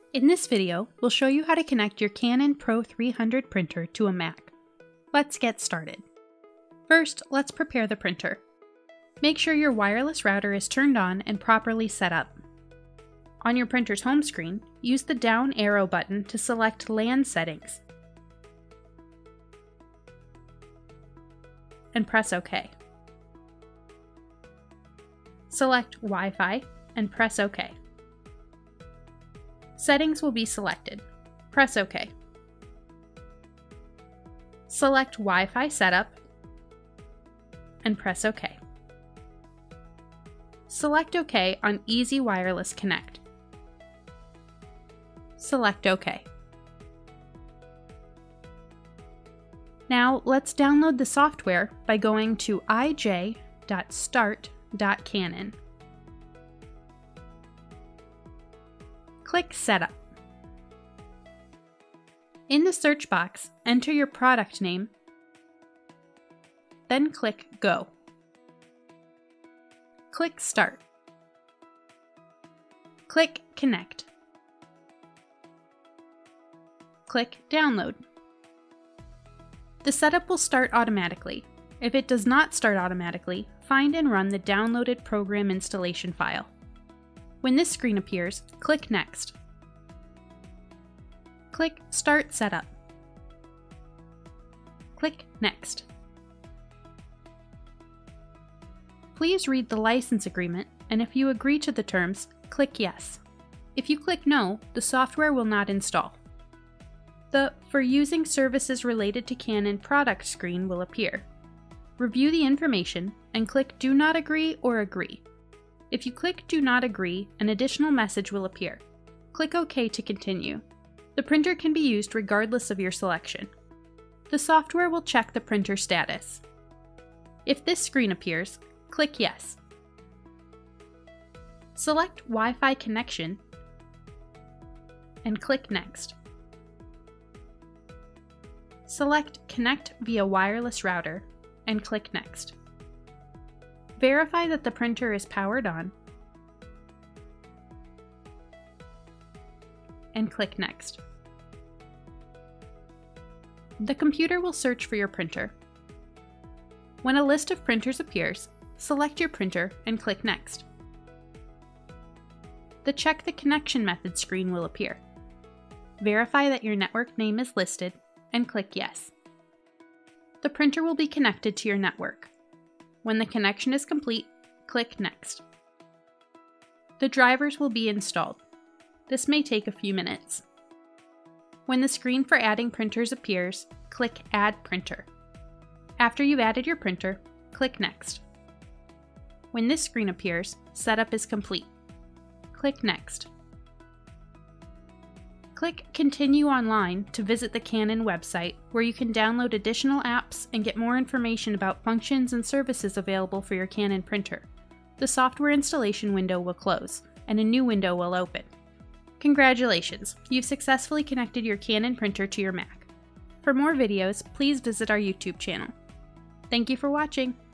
In this video, we'll show you how to connect your Canon PRO-300 printer to a Mac. Let's get started. First, let's prepare the printer. Make sure your wireless router is turned on and properly set up. On your printer's home screen, use the down arrow button to select LAN settings and press OK. Select Wi-Fi and press OK. Settings will be selected. Press OK. Select Wi-Fi setup and press OK. Select OK on Easy Wireless Connect. Select OK. Now let's download the software by going to ij.start.canon. Click Setup. In the search box, enter your product name, then click Go. Click Start. Click Connect. Click Download. The setup will start automatically. If it does not start automatically, find and run the downloaded program installation file. When this screen appears, click Next. Click Start Setup. Click Next. Please read the license agreement, and if you agree to the terms, click Yes. If you click No, the software will not install. The For Using Services Related to Canon product screen will appear. Review the information and click Do Not Agree or Agree. If you click Do Not Agree, an additional message will appear. Click OK to continue. The printer can be used regardless of your selection. The software will check the printer status. If this screen appears, click Yes. Select Wi-Fi connection and click Next. Select Connect via wireless router and click Next. Verify that the printer is powered on and click Next. The computer will search for your printer. When a list of printers appears, select your printer and click Next. The Check the Connection Method screen will appear. Verify that your network name is listed and click Yes. The printer will be connected to your network. When the connection is complete, click Next. The drivers will be installed. This may take a few minutes. When the screen for adding printers appears, click Add Printer. After you've added your printer, click Next. When this screen appears, setup is complete. Click Next. Click Continue Online to visit the Canon website, where you can download additional apps and get more information about functions and services available for your Canon printer. The software installation window will close, and a new window will open. Congratulations! You've successfully connected your Canon printer to your Mac. For more videos, please visit our YouTube channel. Thank you for watching!